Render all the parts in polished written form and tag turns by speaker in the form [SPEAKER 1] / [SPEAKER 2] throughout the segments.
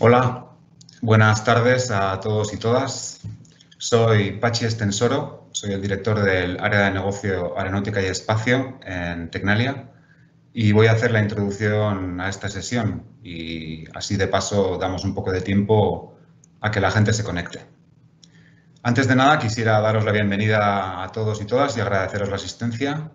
[SPEAKER 1] Hola, buenas tardes a todos y todas. Soy Pachi Estensoro, soy el director del área de negocio Aeronáutica y Espacio en Tecnalia y voy a hacer la introducción a esta sesión y así de paso damos un poco de tiempo a que la gente se conecte. Antes de nada quisiera daros la bienvenida a todos y todas y agradeceros la asistencia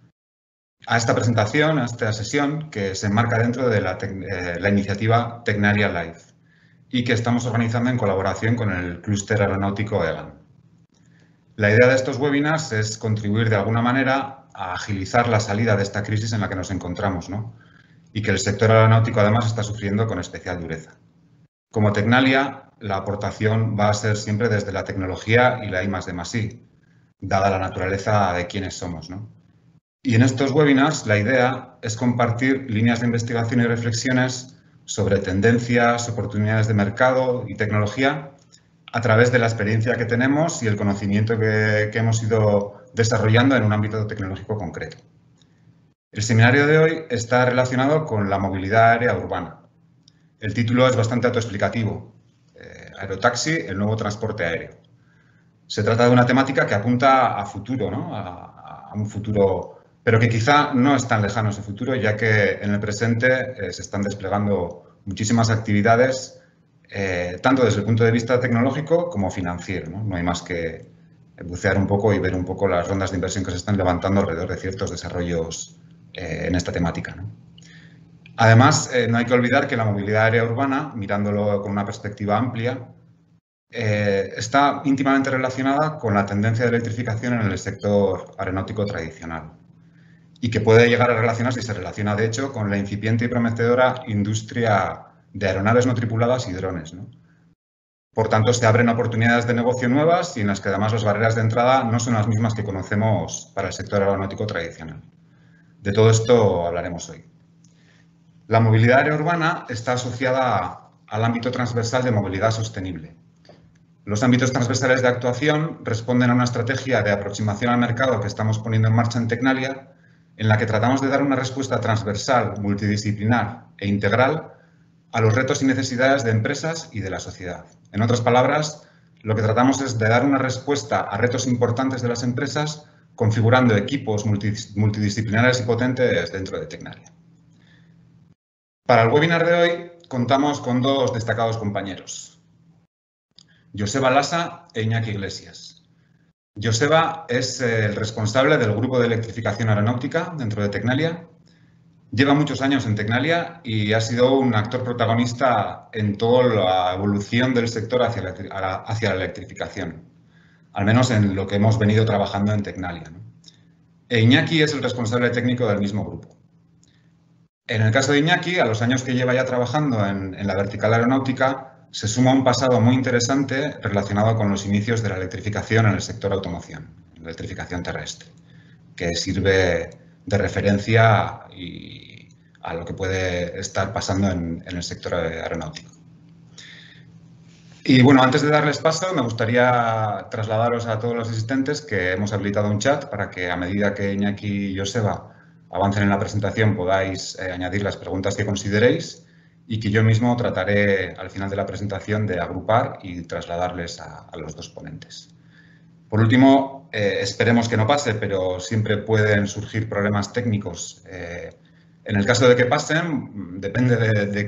[SPEAKER 1] a esta presentación, a esta sesión que se enmarca dentro de la iniciativa Tecnalia Live y que estamos organizando en colaboración con el clúster aeronáutico EGAN. La idea de estos webinars es contribuir de alguna manera a agilizar la salida de esta crisis en la que nos encontramos, ¿no? Y que el sector aeronáutico además está sufriendo con especial dureza. Como Tecnalia, la aportación va a ser siempre desde la tecnología y la I+D+I, dada la naturaleza de quienes somos, ¿no? Y en estos webinars la idea es compartir líneas de investigación y reflexiones sobre tendencias, oportunidades de mercado y tecnología a través de la experiencia que tenemos y el conocimiento que hemos ido desarrollando en un ámbito tecnológico concreto. El seminario de hoy está relacionado con la movilidad aérea urbana. El título es bastante autoexplicativo. Aerotaxi, el nuevo transporte aéreo. Se trata de una temática que apunta a futuro, ¿no? a un futuro, pero que quizá no es tan lejano ese futuro, ya que en el presente se están desplegando muchísimas actividades, tanto desde el punto de vista tecnológico como financiero, ¿no? No hay más que bucear un poco y ver un poco las rondas de inversión que se están levantando alrededor de ciertos desarrollos en esta temática, ¿no? Además, no hay que olvidar que la movilidad aérea urbana, mirándolo con una perspectiva amplia, está íntimamente relacionada con la tendencia de electrificación en el sector aeronáutico tradicional y que puede llegar a relacionarse y se relaciona, de hecho, con la incipiente y prometedora industria de aeronaves no tripuladas y drones, ¿no? Por tanto, se abren oportunidades de negocio nuevas y en las que además las barreras de entrada no son las mismas que conocemos para el sector aeronáutico tradicional. De todo esto hablaremos hoy. La movilidad aérea urbana está asociada al ámbito transversal de movilidad sostenible. Los ámbitos transversales de actuación responden a una estrategia de aproximación al mercado que estamos poniendo en marcha en Tecnalia, en la que tratamos de dar una respuesta transversal, multidisciplinar e integral a los retos y necesidades de empresas y de la sociedad. En otras palabras, lo que tratamos es de dar una respuesta a retos importantes de las empresas configurando equipos multidisciplinares y potentes dentro de Tecnalia. Para el webinar de hoy contamos con dos destacados compañeros, Joseba Lasa e Iñaki Iglesias. Joseba es el responsable del grupo de electrificación aeronáutica dentro de Tecnalia. Lleva muchos años en Tecnalia y ha sido un actor protagonista en toda la evolución del sector hacia la electrificación, al menos en lo que hemos venido trabajando en Tecnalia, ¿no? E Iñaki es el responsable técnico del mismo grupo. En el caso de Iñaki, a los años que lleva ya trabajando en la vertical aeronáutica, se suma un pasado muy interesante relacionado con los inicios de la electrificación en el sector automoción, la electrificación terrestre, que sirve de referencia a lo que puede estar pasando en el sector aeronáutico. Y bueno, antes de darles paso, me gustaría trasladaros a todos los asistentes que hemos habilitado un chat para que a medida que Iñaki y Joseba avancen en la presentación podáis añadir las preguntas que consideréis y que yo mismo trataré al final de la presentación de agrupar y trasladarles a los dos ponentes. Por último, esperemos que no pase, pero siempre pueden surgir problemas técnicos. En el caso de que pasen, depende de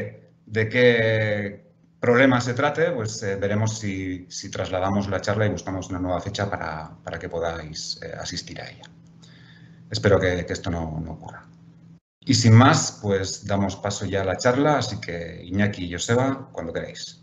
[SPEAKER 1] qué problema se trate, pues veremos si trasladamos la charla y buscamos una nueva fecha para que podáis asistir a ella. Espero que esto no ocurra. Y sin más, pues damos paso ya a la charla, así que Iñaki y Joseba, cuando queráis.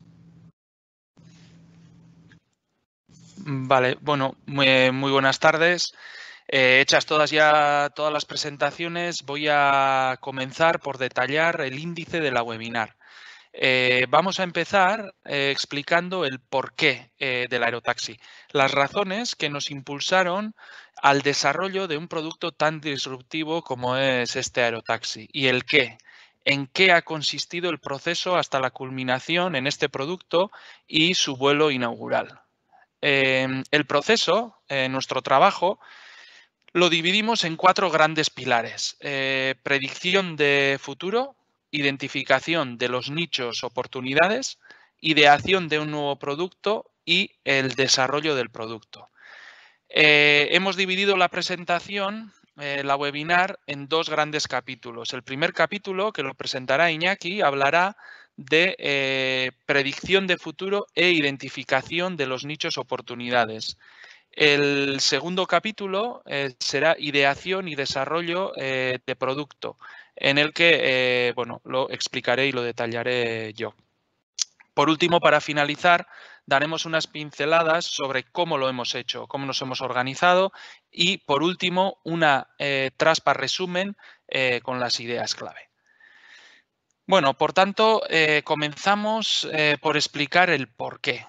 [SPEAKER 2] Vale, bueno, muy buenas tardes. Hechas todas las presentaciones, voy a comenzar por detallar el índice de la webinar. Vamos a empezar explicando el porqué del aerotaxi, las razones que nos impulsaron al desarrollo de un producto tan disruptivo como es este aerotaxi y el qué, en qué ha consistido el proceso hasta la culminación en este producto y su vuelo inaugural. El proceso, nuestro trabajo, lo dividimos en 4 grandes pilares. Predicción de futuro, identificación de los nichos, oportunidades, ideación de un nuevo producto y el desarrollo del producto. Hemos dividido la presentación, la webinar, en dos grandes capítulos. El primer capítulo, que lo presentará Iñaki, hablará de predicción de futuro e identificación de los nichos, oportunidades. El segundo capítulo será ideación y desarrollo de producto, en el que bueno, lo explicaré y lo detallaré yo. Por último, para finalizar, daremos unas pinceladas sobre cómo lo hemos hecho, cómo nos hemos organizado y, por último, una traspa resumen con las ideas clave. Bueno, por tanto, comenzamos por explicar el porqué.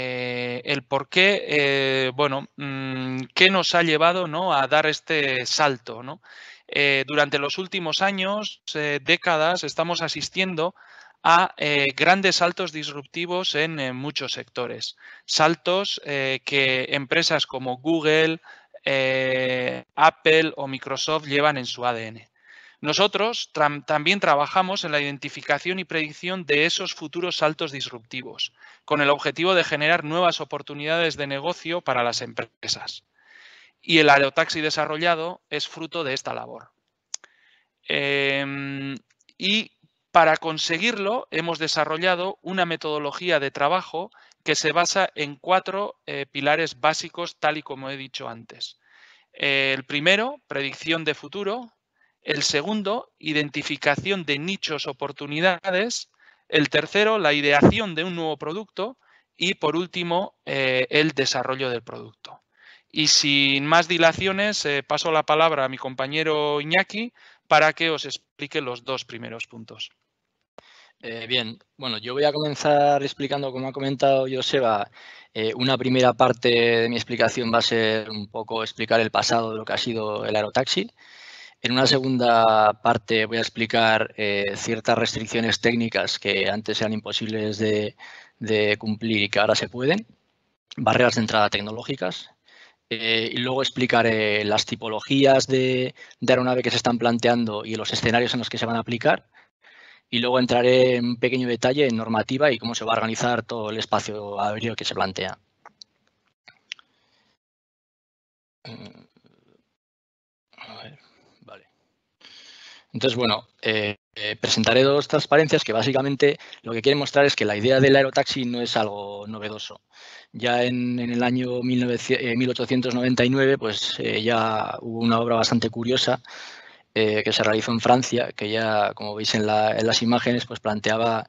[SPEAKER 2] Bueno, qué nos ha llevado, ¿no?, a dar este salto, ¿no? Durante los últimos años, décadas, estamos asistiendo a grandes saltos disruptivos en muchos sectores. Saltos que empresas como Google, Apple o Microsoft llevan en su ADN. Nosotros también trabajamos en la identificación y predicción de esos futuros saltos disruptivos, con el objetivo de generar nuevas oportunidades de negocio para las empresas. Y el aerotaxi desarrollado es fruto de esta labor. Y para conseguirlo hemos desarrollado una metodología de trabajo que se basa en 4 pilares básicos, tal y como he dicho antes. El primero, predicción de futuro. El segundo, identificación de nichos, oportunidades. El tercero, la ideación de un nuevo producto. Y por último, el desarrollo del producto. Y sin más dilaciones, paso la palabra a mi compañero Iñaki para que os explique los 2 primeros puntos.
[SPEAKER 3] Bien, bueno, yo voy a comenzar explicando, como ha comentado Joseba, una primera parte de mi explicación va a ser un poco explicar el pasado de lo que ha sido el aerotaxi. En una segunda parte voy a explicar ciertas restricciones técnicas que antes eran imposibles de cumplir y que ahora se pueden, barreras de entrada tecnológicas. Y luego explicaré las tipologías de aeronave que se están planteando y los escenarios en los que se van a aplicar. Y luego entraré en un pequeño detalle en normativa y cómo se va a organizar todo el espacio aéreo que se plantea. A ver, vale. Entonces, bueno, presentaré 2 transparencias que básicamente lo que quieren mostrar es que la idea del aerotaxi no es algo novedoso. Ya en el año 1899, pues ya hubo una obra bastante curiosa que se realizó en Francia, que ya, como veis en las imágenes, pues planteaba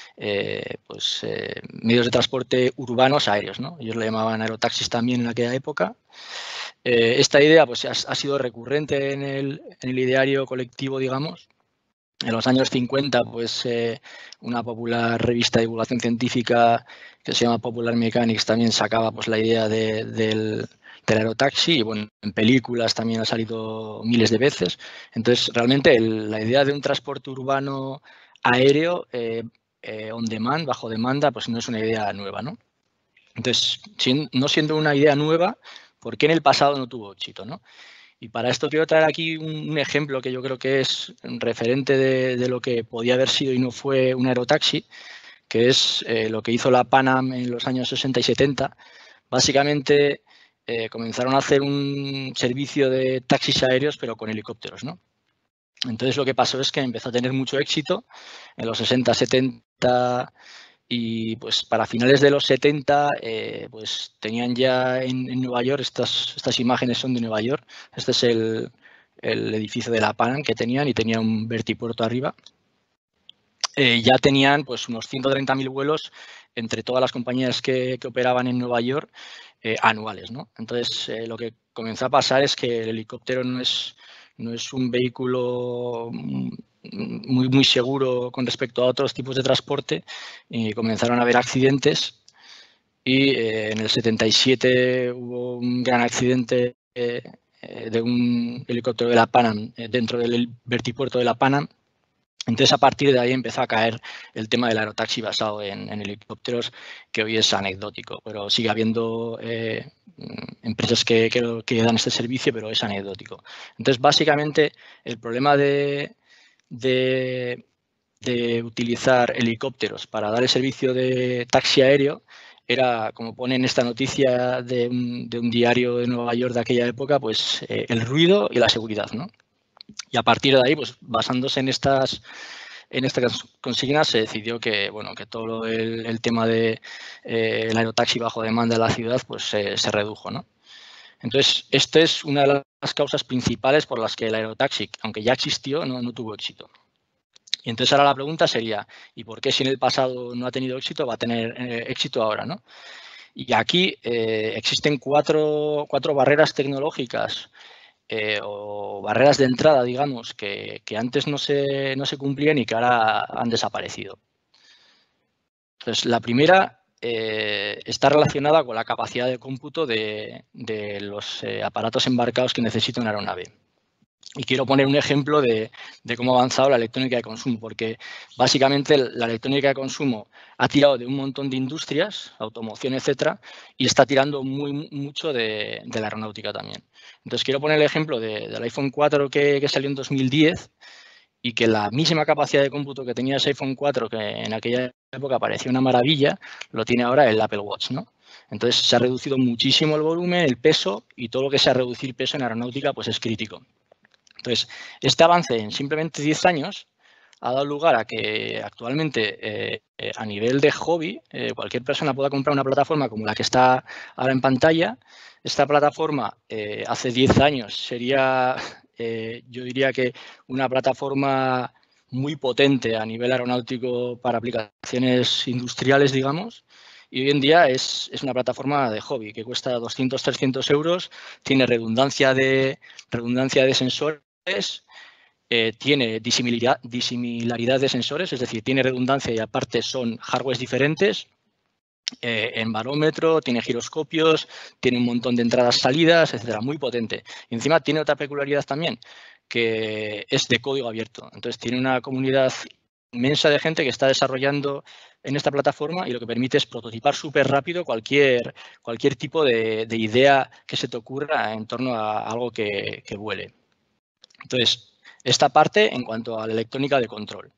[SPEAKER 3] medios de transporte urbanos aéreos, ¿no? Ellos le llamaban aerotaxis también en aquella época. Esta idea pues, ha sido recurrente en el ideario colectivo, digamos. En los años 50, pues una popular revista de divulgación científica que se llama Popular Mechanics también sacaba pues, la idea del aerotaxi y bueno, en películas también ha salido miles de veces. Entonces, realmente la idea de un transporte urbano aéreo on demand, bajo demanda, pues no es una idea nueva, ¿no? Entonces, no siendo una idea nueva, ¿por qué en el pasado no tuvo éxito, no? Y para esto quiero traer aquí un ejemplo que yo creo que es un referente de lo que podía haber sido y no fue un aerotaxi, que es lo que hizo la Pan Am en los años 60 y 70. Básicamente comenzaron a hacer un servicio de taxis aéreos, pero con helicópteros, ¿no? Entonces lo que pasó es que empezó a tener mucho éxito en los 60, 70 y pues para finales de los 70 pues tenían ya en Nueva York, estas imágenes son de Nueva York, este es el edificio de la Pan Am que tenían y tenía un vertipuerto arriba. Ya tenían pues unos 130.000 vuelos entre todas las compañías que operaban en Nueva York anuales, ¿no? Entonces lo que comenzó a pasar es que el helicóptero no es un vehículo muy seguro con respecto a otros tipos de transporte y comenzaron a haber accidentes y en el 77 hubo un gran accidente de un helicóptero de la Pan Am dentro del vertipuerto de la Pan Am. Entonces, a partir de ahí empezó a caer el tema del aerotaxi basado en helicópteros, que hoy es anecdótico, pero sigue habiendo empresas que dan este servicio, pero es anecdótico. Entonces, básicamente, el problema de de utilizar helicópteros para dar el servicio de taxi aéreo era, como pone en esta noticia de un diario de Nueva York de aquella época, pues el ruido y la seguridad, ¿no? Y a partir de ahí, pues basándose en estas consignas, se decidió que, bueno, que todo el tema de el aerotaxi bajo demanda de la ciudad pues se redujo, ¿no? Entonces, esta es una de las causas principales por las que el aerotaxi, aunque ya existió, no tuvo éxito. Y entonces ahora la pregunta sería, ¿y por qué si en el pasado no ha tenido éxito, va a tener éxito ahora, ¿no? Y aquí existen cuatro barreras tecnológicas o barreras de entrada, digamos, que antes no se cumplían y que ahora han desaparecido. Entonces, la primera está relacionada con la capacidad de cómputo de los aparatos embarcados que necesita una aeronave. Y quiero poner un ejemplo de cómo ha avanzado la electrónica de consumo, porque básicamente la electrónica de consumo ha tirado de un montón de industrias, automoción, etcétera, y está tirando mucho de la aeronáutica también. Entonces, quiero poner el ejemplo del iPhone 4 que salió en 2010 y que la misma capacidad de cómputo que tenía ese iPhone 4, que en aquella época parecía una maravilla, lo tiene ahora el Apple Watch, ¿no? Entonces, se ha reducido muchísimo el volumen, el peso, y todo lo que sea reducir peso en aeronáutica pues es crítico. Entonces, este avance en simplemente 10 años ha dado lugar a que actualmente a nivel de hobby cualquier persona pueda comprar una plataforma como la que está ahora en pantalla. Esta plataforma hace 10 años sería, yo diría que una plataforma muy potente a nivel aeronáutico para aplicaciones industriales, digamos. Y hoy en día es una plataforma de hobby que cuesta 200, 300 euros, tiene redundancia de sensores, tiene disimilaridad de sensores, es decir, tiene redundancia y aparte son hardwares diferentes. En barómetro, tiene giroscopios, tiene un montón de entradas-salidas, etcétera, muy potente. Y encima tiene otra peculiaridad también, que es de código abierto. Entonces tiene una comunidad inmensa de gente que está desarrollando en esta plataforma y lo que permite es prototipar súper rápido cualquier tipo de idea que se te ocurra en torno a algo que vuele. Entonces, esta parte en cuanto a la electrónica de control.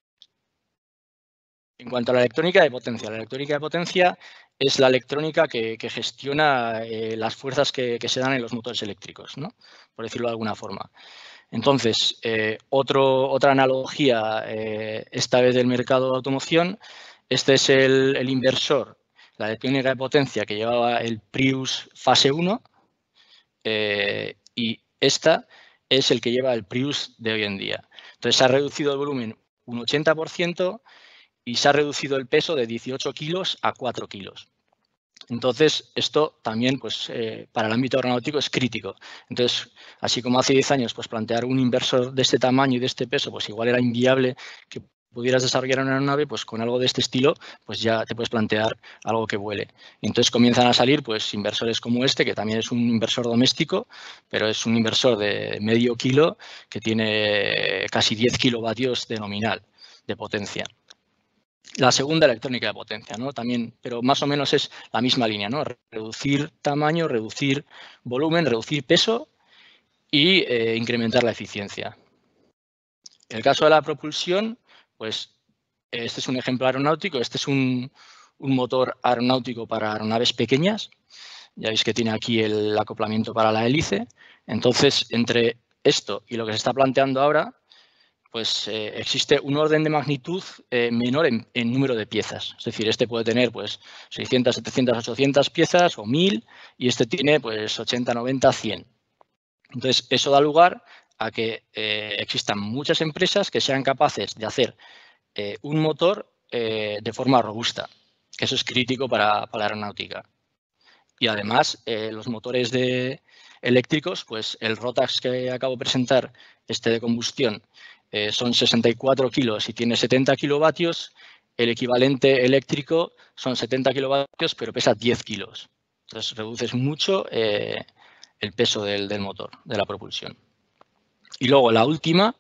[SPEAKER 3] En cuanto a la electrónica de potencia es la electrónica que gestiona las fuerzas que se dan en los motores eléctricos, ¿no? Por decirlo de alguna forma. Entonces, otra analogía, esta vez del mercado de automoción, este es el inversor, la electrónica de potencia que llevaba el Prius fase 1 y esta es el que lleva el Prius de hoy en día. Entonces, se ha reducido el volumen un 80% y se ha reducido el peso de 18 kilos a 4 kilos. Entonces, esto también pues, para el ámbito aeronáutico es crítico. Entonces, así como hace 10 años pues, plantear un inversor de este tamaño y de este peso, pues igual era inviable que pudieras desarrollar una aeronave, pues con algo de este estilo, pues ya te puedes plantear algo que vuele. Y entonces comienzan a salir pues inversores como este, que también es un inversor doméstico, pero es un inversor de medio kilo que tiene casi 10 kilovatios de nominal de potencia. La segunda, electrónica de potencia, ¿no? También, pero más o menos es la misma línea, ¿no? Reducir tamaño, reducir volumen, reducir peso y incrementar la eficiencia. En el caso de la propulsión, pues este es un ejemplo aeronáutico, este es un motor aeronáutico para aeronaves pequeñas. Ya veis que tiene aquí el acoplamiento para la hélice. Entonces, entre esto y lo que se está planteando ahora, pues existe un orden de magnitud menor en número de piezas. Es decir, este puede tener pues 600, 700, 800 piezas o 1000 y este tiene pues 80, 90, 100. Entonces, eso da lugar a que existan muchas empresas que sean capaces de hacer un motor de forma robusta, que eso es crítico para la aeronáutica. Y además, los motores eléctricos, pues el Rotax que acabo de presentar, este de combustión, son 64 kilos y tiene 70 kilovatios. El equivalente eléctrico son 70 kilovatios, pero pesa 10 kilos. Entonces, reduces mucho el peso del motor, de la propulsión. Y luego, la última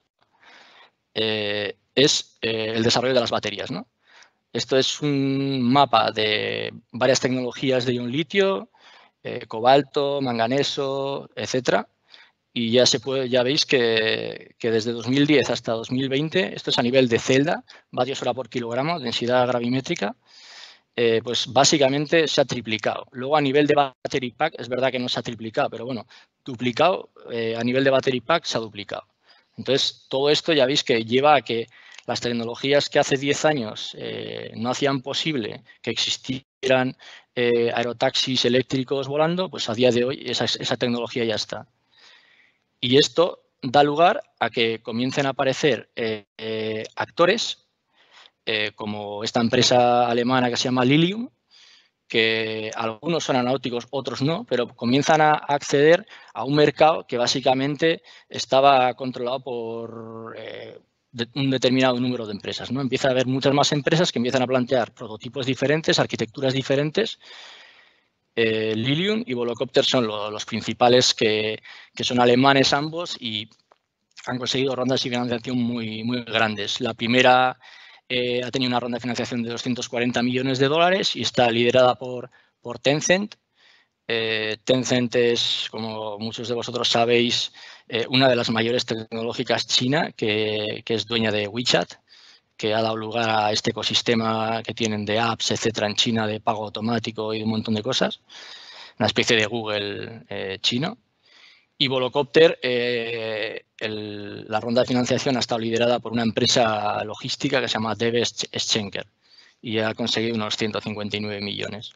[SPEAKER 3] es el desarrollo de las baterías, ¿no? Esto es un mapa de varias tecnologías de ion litio, cobalto, manganeso, etcétera. y ya veis que desde 2010 hasta 2020, esto es a nivel de celda, vatios hora por kilogramo, densidad gravimétrica, pues básicamente se ha triplicado. Luego a nivel de battery pack, es verdad que no se ha triplicado, pero bueno, duplicado, a nivel de battery pack se ha duplicado. Entonces, todo esto ya veis que lleva a que las tecnologías que hace 10 años no hacían posible que existieran aerotaxis eléctricos volando, pues a día de hoy esa tecnología ya está. Y esto da lugar a que comiencen a aparecer actores como esta empresa alemana que se llama Lilium, que algunos son aeronáuticos, otros no, pero comienzan a acceder a un mercado que básicamente estaba controlado por un determinado número de empresas, ¿no? Empieza a haber muchas más empresas que empiezan a plantear prototipos diferentes, arquitecturas diferentes. Lilium y Volocopter son los principales que son alemanes ambos y han conseguido rondas de financiación muy, muy grandes. La primera ha tenido una ronda de financiación de 240 millones de dólares y está liderada por Tencent. Tencent es, como muchos de vosotros sabéis, una de las mayores tecnológicas china que es dueña de WeChat, que ha dado lugar a este ecosistema que tienen de apps, etcétera, en China, de pago automático y un montón de cosas. Una especie de Google chino. Y Volocopter, la ronda de financiación ha estado liderada por una empresa logística que se llama DB Schenker y ha conseguido unos 159 millones.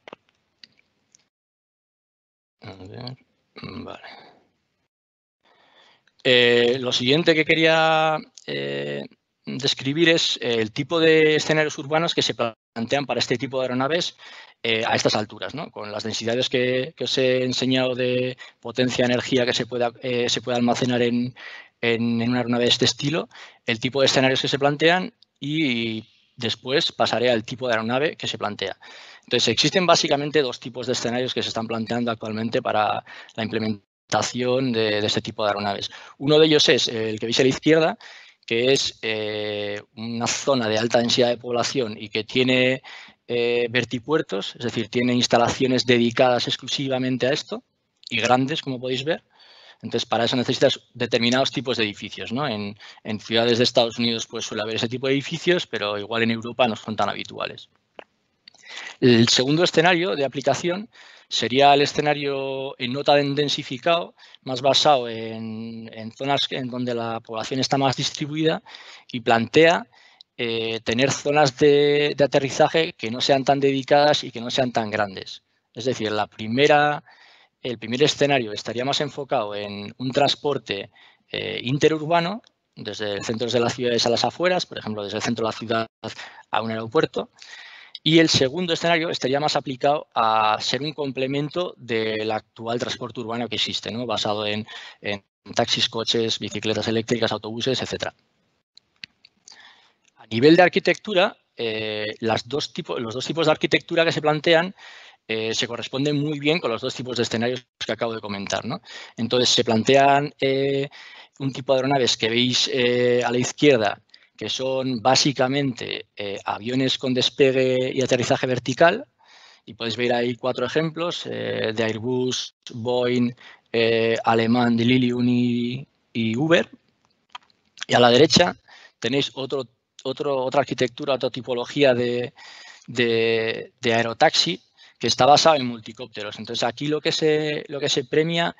[SPEAKER 3] A ver, vale. Lo siguiente que quería describir es el tipo de escenarios urbanos que se plantean para este tipo de aeronaves a estas alturas, ¿no? Con las densidades que os he enseñado de potencia, energía que se puede almacenar en una aeronave de este estilo, el tipo de escenarios que se plantean y después pasaré al tipo de aeronave que se plantea. Entonces, existen básicamente dos tipos de escenarios que se están planteando actualmente para la implementación de este tipo de aeronaves. Uno de ellos es el que veis a la izquierda, que es una zona de alta densidad de población y que tiene vertipuertos, es decir, tiene instalaciones dedicadas exclusivamente a esto y grandes, como podéis ver. Entonces, para eso necesitas determinados tipos de edificios, ¿no? En ciudades de Estados Unidos pues suele haber ese tipo de edificios, pero igual en Europa no son tan habituales. El segundo escenario de aplicación sería el escenario no tan densificado, más basado en zonas en donde la población está más distribuida y plantea tener zonas de aterrizaje que no sean tan dedicadas y que no sean tan grandes. Es decir, el primer escenario estaría más enfocado en un transporte interurbano, desde centros de las ciudades a las afueras, por ejemplo, desde el centro de la ciudad a un aeropuerto. Y el segundo escenario estaría más aplicado a ser un complemento del actual transporte urbano que existe, ¿no? Basado en taxis, coches, bicicletas eléctricas, autobuses, etc. A nivel de arquitectura, los dos tipos de arquitectura que se plantean se corresponden muy bien con los dos tipos de escenarios que acabo de comentar, ¿no? Entonces, se plantean un tipo de aeronaves que veis a la izquierda, que son básicamente aviones con despegue y aterrizaje vertical. Y podéis ver ahí 4 ejemplos de Airbus, Boeing, alemán de Lilium y Uber. Y a la derecha tenéis otra arquitectura, otra tipología de aerotaxi que está basado en multicópteros. Entonces, aquí lo que se prima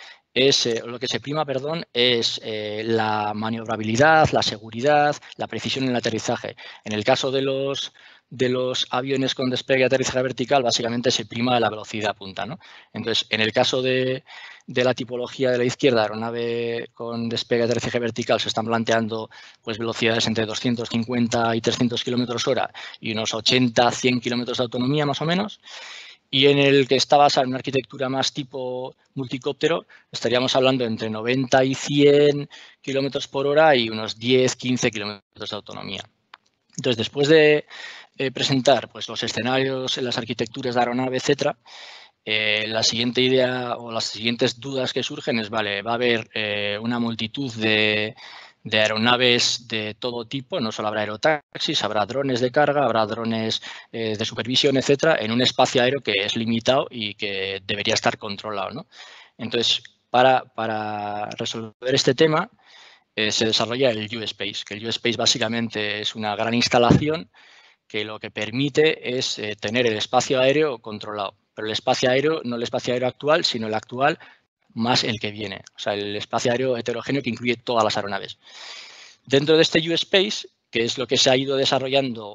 [SPEAKER 3] es la maniobrabilidad, la seguridad, la precisión en el aterrizaje. En el caso de los aviones con despegue y aterrizaje vertical, básicamente se prima la velocidad punta, ¿no? Entonces, en el caso de la tipología de la izquierda, aeronave con despegue y aterrizaje vertical, se están planteando pues, velocidades entre 250 y 300 km/h y unos 80-100 km de autonomía, más o menos. Y en el que está basado en una arquitectura más tipo multicóptero, estaríamos hablando entre 90 y 100 km/h y unos 10-15 km de autonomía. Entonces, después de presentar pues, los escenarios, las arquitecturas de aeronave, etcétera, la siguiente idea o las siguientes dudas que surgen es, vale, va a haber una multitud de aeronaves de todo tipo, no solo habrá aerotaxis, habrá drones de carga, habrá drones de supervisión, etcétera, en un espacio aéreo que es limitado y que debería estar controlado, ¿no? Entonces, para resolver este tema se desarrolla el U-Space, que el U-Space básicamente es una gran instalación que lo que permite es tener el espacio aéreo controlado. Pero el espacio aéreo, no el espacio aéreo actual, sino el actual más el que viene. O sea, el espacio aéreo heterogéneo que incluye todas las aeronaves. Dentro de este U-Space, que es lo que se ha ido desarrollando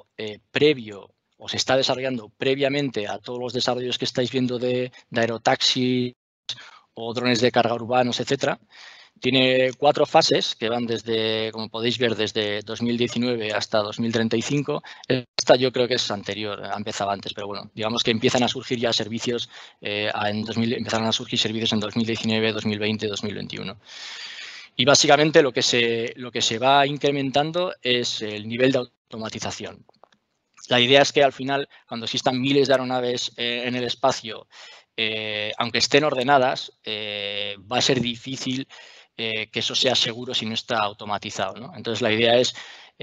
[SPEAKER 3] o se está desarrollando previamente a todos los desarrollos que estáis viendo de aerotaxis o drones de carga urbanos, etcétera, tiene 4 fases que van desde, como podéis ver, desde 2019 hasta 2035. Esta yo creo que es anterior, ha empezado antes, pero bueno, digamos que empiezan a surgir ya servicios, empezaron a surgir servicios en 2019, 2020, 2021. Y básicamente lo que se va incrementando es el nivel de automatización. La idea es que al final, cuando existan miles de aeronaves en el espacio, aunque estén ordenadas, va a ser difícil que eso sea seguro si no está automatizado, ¿no? Entonces, la idea es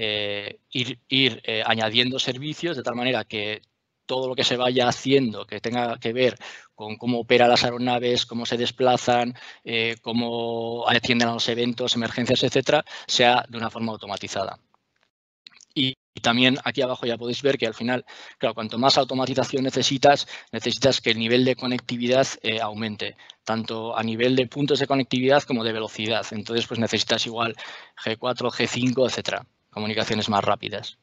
[SPEAKER 3] ir añadiendo servicios de tal manera que todo lo que se vaya haciendo que tenga que ver con cómo operan las aeronaves, cómo se desplazan, cómo atienden a los eventos, emergencias, etcétera, sea de una forma automatizada. Y también aquí abajo ya podéis ver que al final, claro, cuanto más automatización necesitas que el nivel de conectividad aumente, tanto a nivel de puntos de conectividad como de velocidad. Entonces, pues necesitas igual G4, G5, etcétera, comunicaciones más rápidas.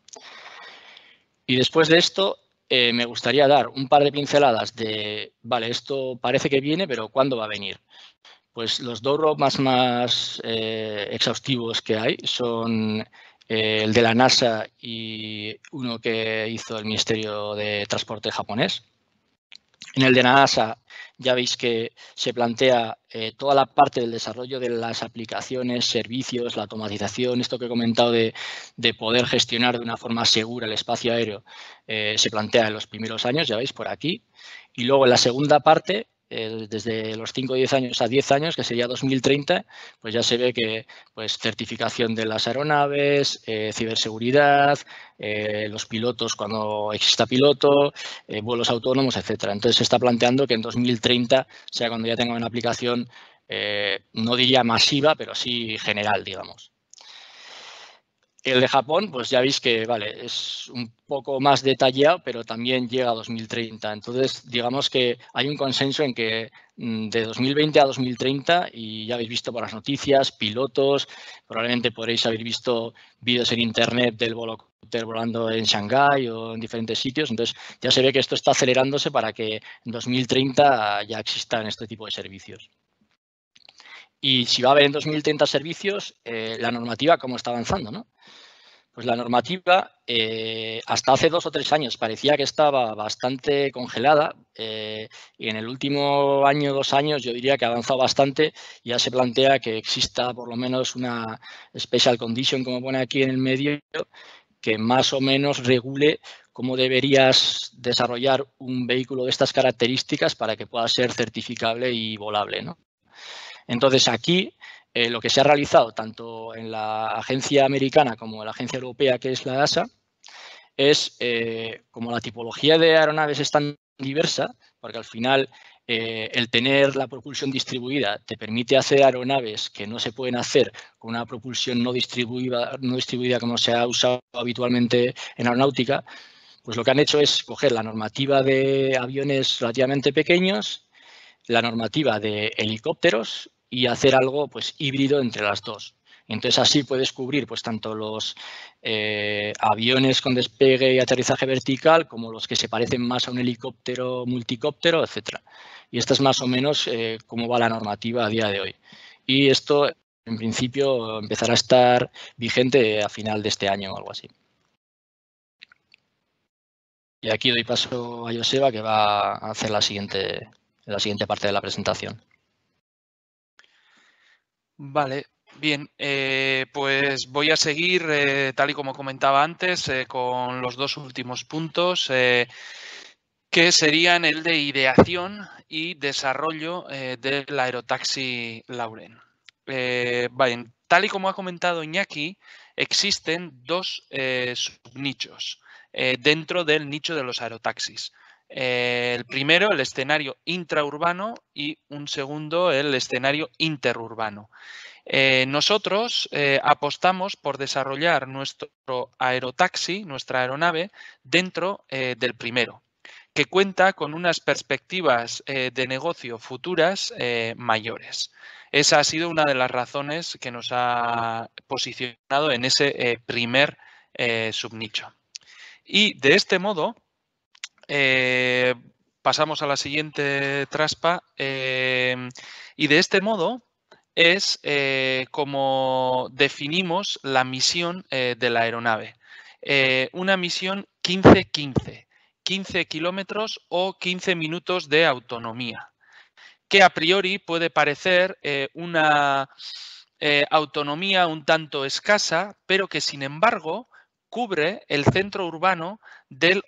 [SPEAKER 3] Y después de esto, me gustaría dar un par de pinceladas de, vale, esto parece que viene, pero ¿cuándo va a venir? Pues los dos roadmaps más exhaustivos que hay son el de la NASA y uno que hizo el Ministerio de Transporte japonés. En el de la NASA ya veis que se plantea toda la parte del desarrollo de las aplicaciones, servicios, la automatización, esto que he comentado de poder gestionar de una forma segura el espacio aéreo, se plantea en los primeros años, ya veis por aquí. Y luego en la segunda parte, desde los 5 o 10 años a 10 años, que sería 2030, pues ya se ve que pues, certificación de las aeronaves, ciberseguridad, los pilotos cuando exista piloto, vuelos autónomos, etcétera. Entonces se está planteando que en 2030 sea cuando ya tenga una aplicación, no diría masiva, pero sí general, digamos. El de Japón, pues ya veis que vale, es un poco más detallado, pero también llega a 2030. Entonces, digamos que hay un consenso en que de 2020 a 2030, y ya habéis visto por las noticias, pilotos, probablemente podréis haber visto vídeos en internet del volocóptero volando en Shanghái o en diferentes sitios. Entonces, ya se ve que esto está acelerándose para que en 2030 ya existan este tipo de servicios. Y si va a haber en 2030 servicios, la normativa, ¿cómo está avanzando, no? Pues la normativa, hasta hace 2 o 3 años parecía que estaba bastante congelada y en el último año, 2 años, yo diría que ha avanzado bastante. Ya se plantea que exista por lo menos una special condition, como pone aquí en el medio, que más o menos regule cómo deberías desarrollar un vehículo de estas características para que pueda ser certificable y volable, ¿no? Entonces, aquí lo que se ha realizado tanto en la agencia americana como en la agencia europea, que es la EASA, es como la tipología de aeronaves es tan diversa, porque al final el tener la propulsión distribuida te permite hacer aeronaves que no se pueden hacer con una propulsión no distribuida como se ha usado habitualmente en aeronáutica. Pues lo que han hecho es coger la normativa de aviones relativamente pequeños, la normativa de helicópteros y hacer algo pues híbrido entre las dos. Entonces así puedes cubrir pues tanto los aviones con despegue y aterrizaje vertical como los que se parecen más a un helicóptero, multicóptero, etcétera. Y esta es más o menos cómo va la normativa a día de hoy. Y esto en principio empezará a estar vigente a final de este año o algo así. Y aquí doy paso a Joseba, que va a hacer la siguiente parte de la presentación.
[SPEAKER 2] Vale, bien, pues voy a seguir, tal y como comentaba antes, con los 2 últimos puntos, que serían el de ideación y desarrollo del aerotaxi Lauren. Vale, tal y como ha comentado Iñaki, existen 2 subnichos dentro del nicho de los aerotaxis. El primero, el escenario intraurbano, y un segundo, el escenario interurbano. Nosotros apostamos por desarrollar nuestro aerotaxi, nuestra aeronave, dentro del primero, que cuenta con unas perspectivas de negocio futuras mayores. Esa ha sido una de las razones que nos ha posicionado en ese primer subnicho. Y de este modo, pasamos a la siguiente traspa, y de este modo es como definimos la misión de la aeronave. Una misión 15-15, 15 kilómetros o 15 minutos de autonomía, que a priori puede parecer una autonomía un tanto escasa, pero que sin embargo cubre el centro urbano del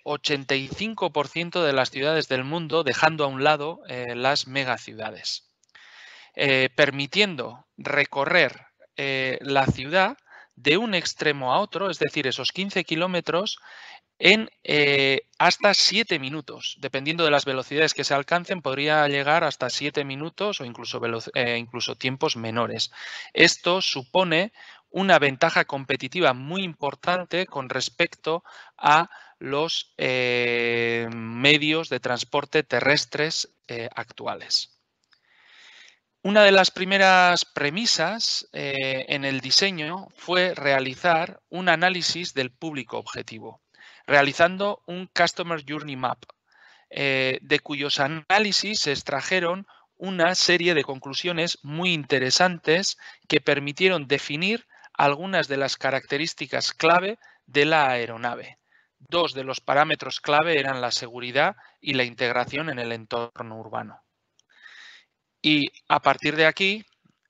[SPEAKER 2] 85% de las ciudades del mundo, dejando a un lado las megaciudades, permitiendo recorrer la ciudad de un extremo a otro, es decir, esos 15 kilómetros, en hasta 7 minutos. Dependiendo de las velocidades que se alcancen, podría llegar hasta 7 minutos o incluso tiempos menores. Esto supone una ventaja competitiva muy importante con respecto a los medios de transporte terrestres actuales. Una de las primeras premisas en el diseño fue realizar un análisis del público objetivo, realizando un Customer Journey Map, de cuyos análisis se extrajeron una serie de conclusiones muy interesantes que permitieron definir algunas de las características clave de la aeronave. Dos de los parámetros clave eran la seguridad y la integración en el entorno urbano. Y a partir de aquí,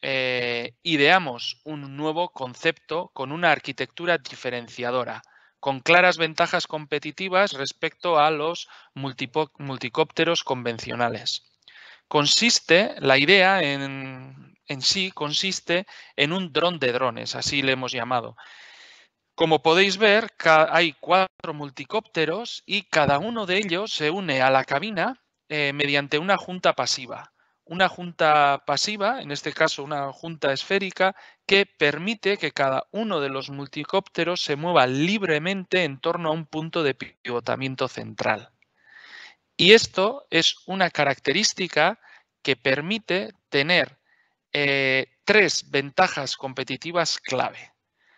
[SPEAKER 2] ideamos un nuevo concepto con una arquitectura diferenciadora, con claras ventajas competitivas respecto a los multicópteros convencionales. La idea en sí consiste en un dron de drones, así le hemos llamado. Como podéis ver, hay 4 multicópteros y cada uno de ellos se une a la cabina mediante una junta pasiva. Una junta pasiva, en este caso una junta esférica, que permite que cada uno de los multicópteros se mueva libremente en torno a un punto de pivotamiento central. Y esto es una característica que permite tener 3 ventajas competitivas clave.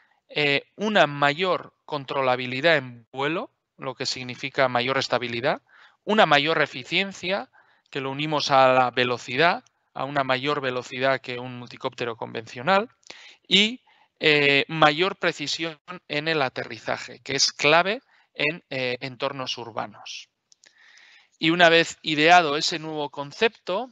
[SPEAKER 2] Una mayor controlabilidad en vuelo, lo que significa mayor estabilidad, una mayor eficiencia, que lo unimos a la velocidad, a una mayor velocidad que un multicóptero convencional, y mayor precisión en el aterrizaje, que es clave en entornos urbanos. Y una vez ideado ese nuevo concepto,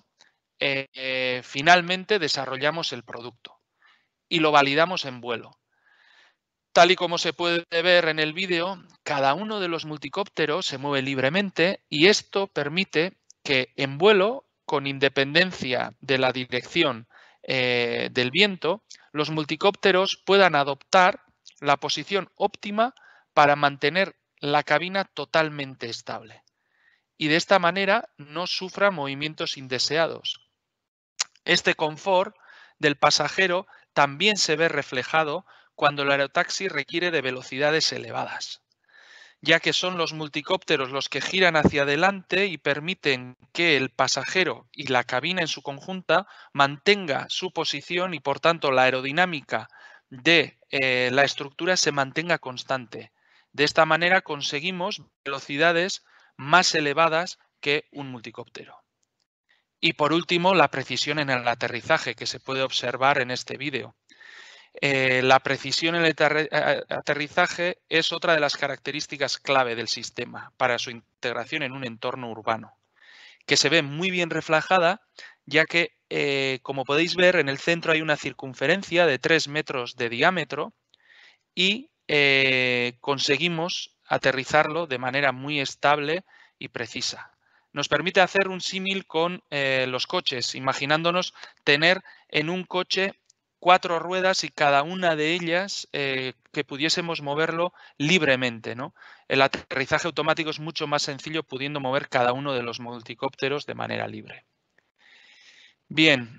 [SPEAKER 2] finalmente desarrollamos el producto y lo validamos en vuelo. Tal y como se puede ver en el vídeo, cada uno de los multicópteros se mueve libremente y esto permite que en vuelo, con independencia de la dirección del viento, los multicópteros puedan adoptar la posición óptima para mantener la cabina totalmente estable. Y de esta manera no sufra movimientos indeseados. Este confort del pasajero también se ve reflejado cuando el aerotaxi requiere de velocidades elevadas, ya que son los multicópteros los que giran hacia adelante y permiten que el pasajero y la cabina en su conjunta mantenga su posición y, por tanto, la aerodinámica de la estructura se mantenga constante. De esta manera conseguimos velocidades más elevadas que un multicóptero. Y por último, la precisión en el aterrizaje, que se puede observar en este vídeo. La precisión en el aterrizaje es otra de las características clave del sistema para su integración en un entorno urbano, que se ve muy bien reflejada, ya que, como podéis ver, en el centro hay una circunferencia de 3 metros de diámetro y conseguimos aterrizarlo de manera muy estable y precisa. Nos permite hacer un símil con los coches, imaginándonos tener en un coche 4 ruedas y cada una de ellas que pudiésemos moverlo libremente, ¿no? El aterrizaje automático es mucho más sencillo pudiendo mover cada uno de los multicópteros de manera libre. Bien,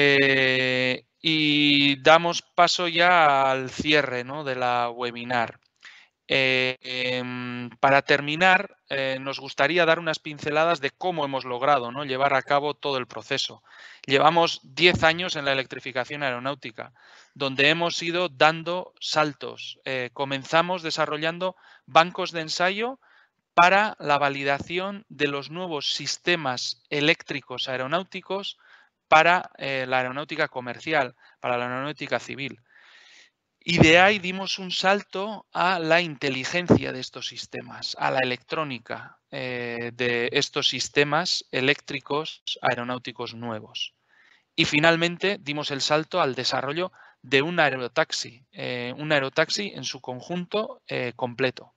[SPEAKER 2] y damos paso ya al cierre, ¿no?, de la webinar. Para terminar, nos gustaría dar unas pinceladas de cómo hemos logrado, ¿no?, llevar a cabo todo el proceso. Llevamos 10 años en la electrificación aeronáutica, donde hemos ido dando saltos. Comenzamos desarrollando bancos de ensayo para la validación de los nuevos sistemas eléctricos aeronáuticos para la aeronáutica comercial, para la aeronáutica civil. Y de ahí dimos un salto a la inteligencia de estos sistemas, a la electrónica de estos sistemas eléctricos aeronáuticos nuevos. Y finalmente dimos el salto al desarrollo de un aerotaxi en su conjunto completo.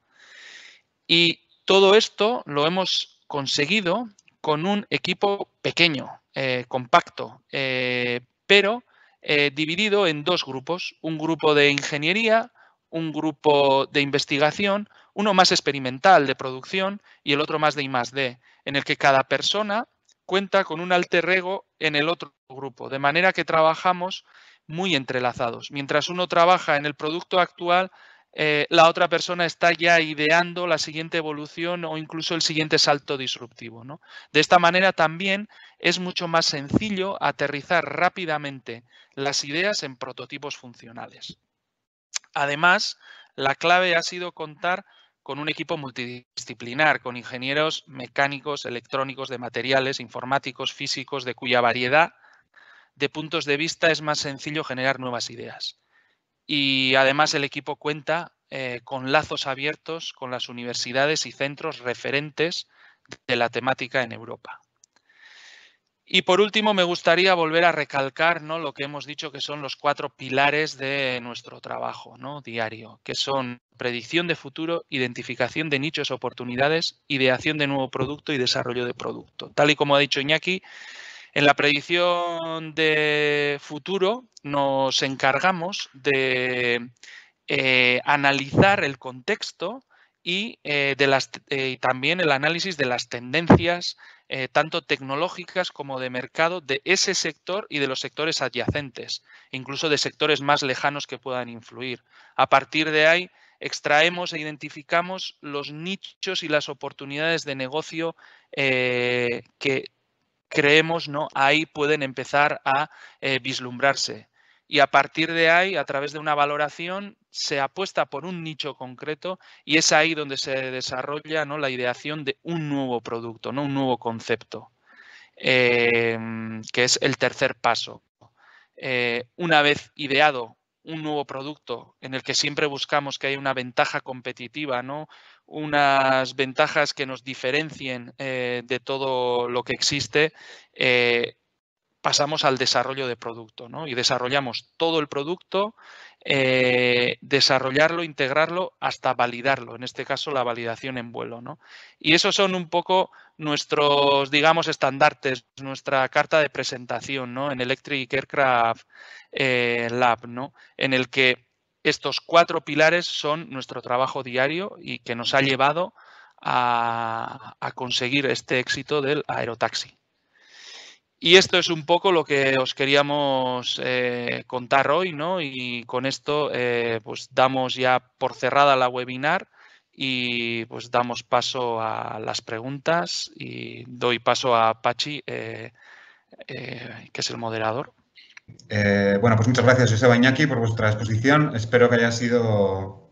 [SPEAKER 2] Y todo esto lo hemos conseguido con un equipo pequeño, compacto, pero dividido en 2 grupos, un grupo de ingeniería, un grupo de investigación, uno más experimental de producción y el otro más de I+D, en el que cada persona cuenta con un alter ego en el otro grupo, de manera que trabajamos muy entrelazados. Mientras uno trabaja en el producto actual, la otra persona está ya ideando la siguiente evolución o incluso el siguiente salto disruptivo, ¿no? De esta manera también es mucho más sencillo aterrizar rápidamente las ideas en prototipos funcionales. Además, la clave ha sido contar con un equipo multidisciplinar, con ingenieros mecánicos, electrónicos, de materiales, informáticos, físicos, de cuya variedad de puntos de vista es más sencillo generar nuevas ideas. Y además el equipo cuenta con lazos abiertos con las universidades y centros referentes de la temática en Europa. Y por último, me gustaría volver a recalcar, ¿no?, lo que hemos dicho que son los 4 pilares de nuestro trabajo, ¿no?, diario, que son predicción de futuro, identificación de nichos, oportunidades, ideación de nuevo producto y desarrollo de producto. Tal y como ha dicho Iñaki, en la predicción de futuro nos encargamos de analizar el contexto y también el análisis de las tendencias tanto tecnológicas como de mercado de ese sector y de los sectores adyacentes, incluso de sectores más lejanos que puedan influir. A partir de ahí extraemos e identificamos los nichos y las oportunidades de negocio que creemos, ¿no?, ahí pueden empezar a vislumbrarse. Y a partir de ahí, a través de una valoración, se apuesta por un nicho concreto y es ahí donde se desarrolla, ¿no?, la ideación de un nuevo producto, ¿no?, un nuevo concepto, que es el tercer paso. Una vez ideado un nuevo producto en el que siempre buscamos que haya una ventaja competitiva, ¿no?, unas ventajas que nos diferencien de todo lo que existe, pasamos al desarrollo de producto, ¿no? Y desarrollamos todo el producto, desarrollarlo, integrarlo hasta validarlo, en este caso la validación en vuelo, ¿no? Y esos son un poco nuestros, digamos, estandartes, nuestra carta de presentación, ¿no?, en Electric Aircraft Lab, ¿no?, en el que estos 4 pilares son nuestro trabajo diario y que nos ha llevado a conseguir este éxito del aerotaxi. Y esto es un poco lo que os queríamos contar hoy, ¿no? Y con esto pues damos ya por cerrada la webinar y pues damos paso a las preguntas y doy paso a Pachi, que es el moderador.
[SPEAKER 1] Bueno, pues muchas gracias, Joseba, Iñaki, por vuestra exposición. Espero que haya sido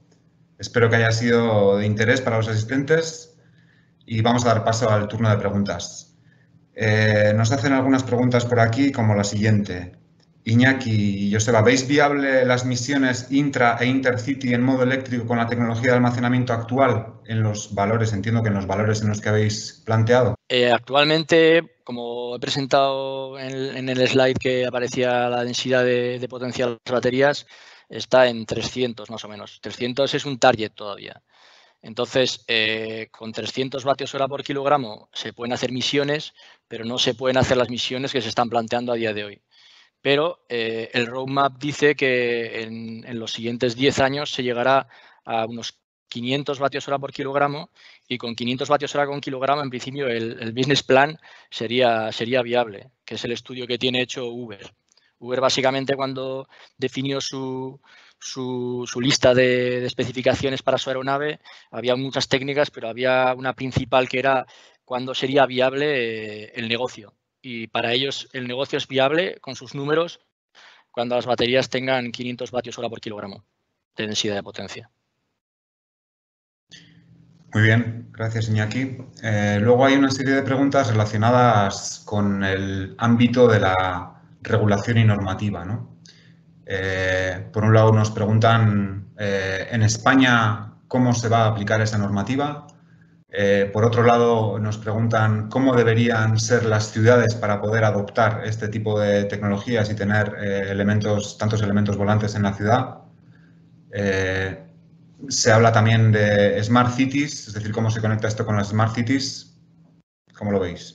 [SPEAKER 1] de interés para los asistentes y vamos a dar paso al turno de preguntas. Nos hacen algunas preguntas por aquí, como la siguiente. Iñaki y Joseba, ¿veis viable las misiones intra e intercity en modo eléctrico con la tecnología de almacenamiento actual en los valores, entiendo que en los valores en los que habéis planteado?
[SPEAKER 3] Actualmente, como he presentado en el slide que aparecía la densidad de potencia de las baterías, está en 300 más o menos. 300 es un target todavía. Entonces, con 300 vatios hora por kilogramo se pueden hacer misiones, pero no se pueden hacer las misiones que se están planteando a día de hoy. pero el roadmap dice que en los siguientes 10 años se llegará a unos 500 vatios hora por kilogramo, y con 500 vatios hora con kilogramo, en principio, el business plan sería viable, que es el estudio que tiene hecho Uber. Uber, básicamente, cuando definió su lista de especificaciones para su aeronave, había muchas técnicas, pero había una principal que era cuándo sería viable el negocio. Y para ellos el negocio es viable con sus números cuando las baterías tengan 500 vatios hora por kilogramo de densidad de potencia.
[SPEAKER 1] Muy bien, gracias, Iñaki. Luego hay una serie de preguntas relacionadas con el ámbito de la regulación y normativa, ¿no? Por un lado nos preguntan en España cómo se va a aplicar esa normativa. Por otro lado nos preguntan cómo deberían ser las ciudades para poder adoptar este tipo de tecnologías y tener tantos elementos volantes en la ciudad. Se habla también de Smart Cities, es decir, cómo se conecta esto con las Smart Cities. ¿Cómo lo veis?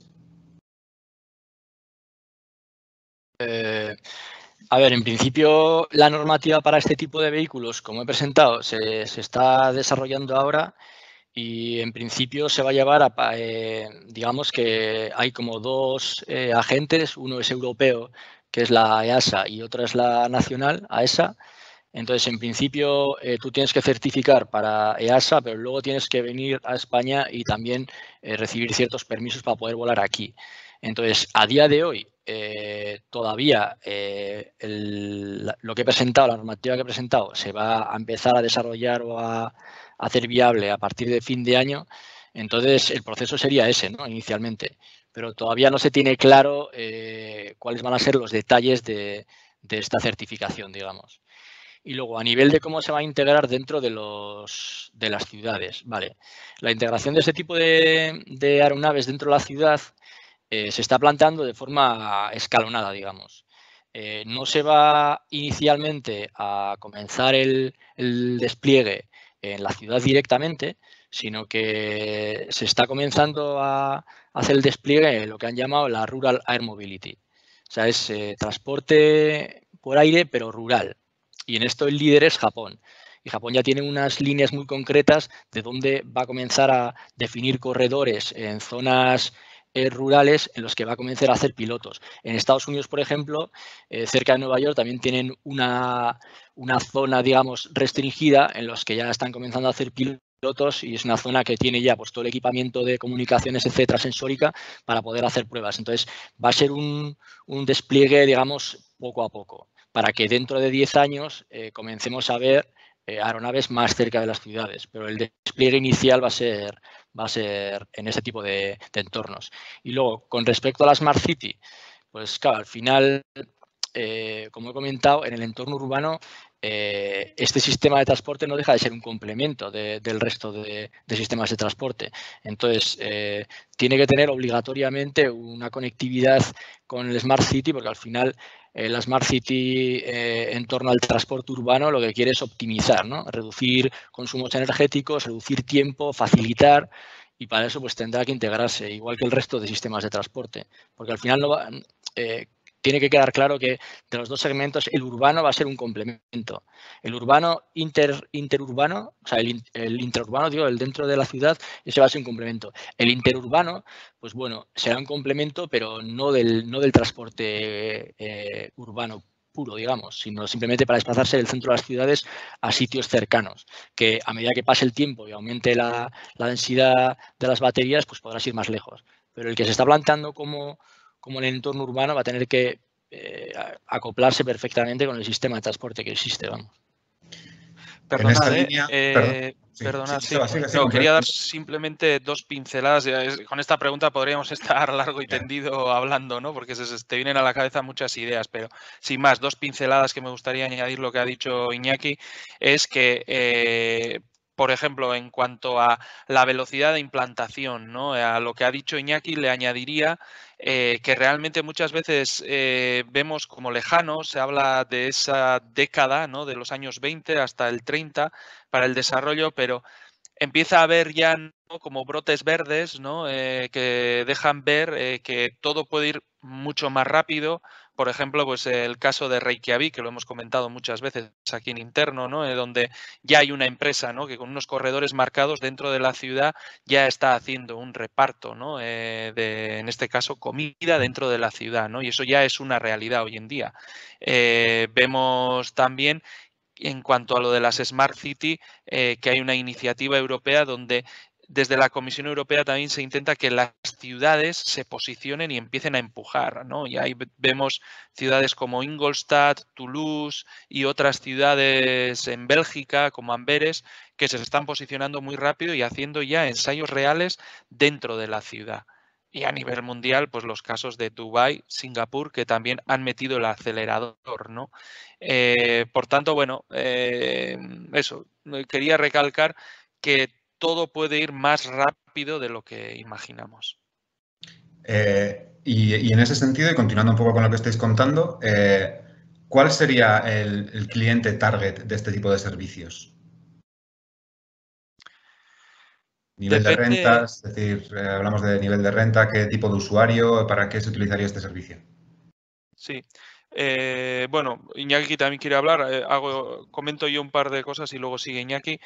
[SPEAKER 3] A ver, en principio la normativa para este tipo de vehículos, como he presentado, se está desarrollando ahora, y en principio se va a llevar a, digamos que hay como dos agentes, uno es europeo, que es la EASA, y otra es la nacional, AESA. Entonces, en principio, tú tienes que certificar para EASA, pero luego tienes que venir a España y también recibir ciertos permisos para poder volar aquí. Entonces, a día de hoy, todavía lo que he presentado, la normativa que he presentado, se va a empezar a desarrollar o a hacer viable a partir de fin de año. Entonces, el proceso sería ese, ¿no? Inicialmente. Pero todavía no se tiene claro cuáles van a ser los detalles de esta certificación, digamos. Y luego, a nivel de cómo se va a integrar dentro de las ciudades, vale. La integración de este tipo de aeronaves dentro de la ciudad se está planteando de forma escalonada, digamos. No se va inicialmente a comenzar el despliegue en la ciudad directamente, sino que se está comenzando a hacer el despliegue en lo que han llamado la Rural Air Mobility. O sea, es transporte por aire, pero rural. Y en esto el líder es Japón. Y Japón ya tiene unas líneas muy concretas de dónde va a comenzar a definir corredores en zonas rurales en los que va a comenzar a hacer pilotos. En Estados Unidos, por ejemplo, cerca de Nueva York, también tienen una zona, digamos, restringida en los que ya están comenzando a hacer pilotos, y es una zona que tiene ya pues todo el equipamiento de comunicaciones, etcétera, sensórica, para poder hacer pruebas. Entonces, va a ser un despliegue, digamos, poco a poco, para que dentro de 10 años comencemos a ver aeronaves más cerca de las ciudades, pero el despliegue inicial va a ser en ese tipo de entornos. Y luego, con respecto a la Smart City, pues claro, al final, como he comentado, en el entorno urbano, este sistema de transporte no deja de ser un complemento del resto de sistemas de transporte. Entonces, tiene que tener obligatoriamente una conectividad con el Smart City, porque al final la Smart City en torno al transporte urbano lo que quiere es optimizar, ¿no? Reducir consumos energéticos, reducir tiempo, facilitar, y para eso pues tendrá que integrarse, igual que el resto de sistemas de transporte, porque al final tiene que quedar claro que de los dos segmentos el urbano va a ser un complemento. El urbano interurbano, o sea, el interurbano, digo, el dentro de la ciudad, ese va a ser un complemento. El interurbano, pues bueno, será un complemento, pero no del transporte urbano puro, digamos, sino simplemente para desplazarse del centro de las ciudades a sitios cercanos, que a medida que pase el tiempo y aumente la densidad de las baterías, pues podrás ir más lejos. Pero el que se está planteando como en el entorno urbano va a tener que acoplarse perfectamente con el sistema de transporte que existe, vamos.
[SPEAKER 2] Perdonad,
[SPEAKER 1] No,
[SPEAKER 2] quería dar simplemente dos pinceladas. Con esta pregunta podríamos estar largo y tendido hablando, ¿no? Porque te vienen a la cabeza muchas ideas, pero sin más, dos pinceladas que me gustaría añadir lo que ha dicho Iñaki, es que por ejemplo, en cuanto a la velocidad de implantación, ¿no? A lo que ha dicho Iñaki le añadiría que realmente muchas veces vemos como lejano, se habla de esa década, ¿no? De los años 20 hasta el 30 para el desarrollo, pero empieza a haber ya, ¿no? Como brotes verdes, ¿no? Que dejan ver que todo puede ir mucho más rápido por ejemplo, pues el caso de Reykjavik, que lo hemos comentado muchas veces aquí en interno, ¿no? Donde ya hay una empresa, ¿no? Que con unos corredores marcados dentro de la ciudad ya está haciendo un reparto, ¿no? En este caso, comida dentro de la ciudad, ¿no? Y eso ya es una realidad hoy en día. Vemos también, en cuanto a lo de las Smart City, que hay una iniciativa europea donde desde la Comisión Europea también se intenta que las ciudades se posicionen y empiecen a empujar, ¿no? Y ahí vemos ciudades como Ingolstadt, Toulouse y otras ciudades en Bélgica, como Amberes, que se están posicionando muy rápido y haciendo ya ensayos reales dentro de la ciudad. Y a nivel mundial, pues los casos de Dubái, Singapur, que también han metido el acelerador, ¿no? Por tanto, bueno, eso, quería recalcar que todo puede ir más rápido de lo que imaginamos.
[SPEAKER 1] Y en ese sentido, y continuando un poco con lo que estáis contando, ¿cuál sería el cliente target de este tipo de servicios? Nivel de rentas, es decir, hablamos de nivel de renta, ¿qué tipo de usuario, para qué se utilizaría este servicio?
[SPEAKER 2] Sí. Bueno, Iñaki también quiere hablar, comento yo un par de cosas y luego sigue Iñaki.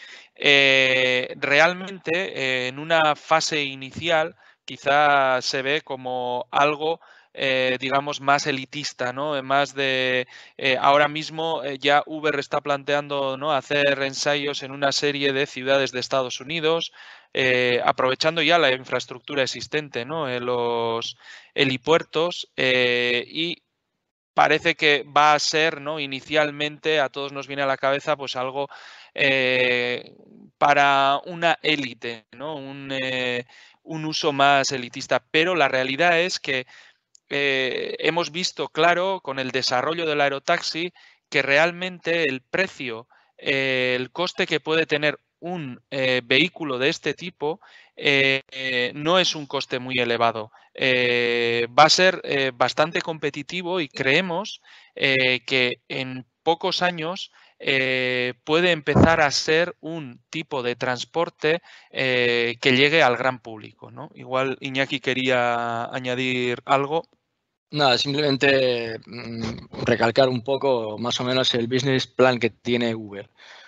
[SPEAKER 2] Realmente, en una fase inicial, quizá se ve como algo, digamos, más elitista, ¿no? Más de, ahora mismo ya Uber está planteando, ¿no? Hacer ensayos en una serie de ciudades de Estados Unidos, aprovechando ya la infraestructura existente, ¿no? En los helipuertos, y parece que va a ser, ¿no? Inicialmente a todos nos viene a la cabeza pues algo para una élite, ¿no? Un uso más elitista. Pero la realidad es que hemos visto claro con el desarrollo del aerotaxi que realmente el precio, el coste que puede tener un vehículo de este tipo no es un coste muy elevado. Va a ser bastante competitivo y creemos que en pocos años puede empezar a ser un tipo de transporte que llegue al gran público, ¿no? Igual Iñaki quería añadir algo.
[SPEAKER 3] Nada, simplemente recalcar un poco más o menos el business plan que tiene Uber.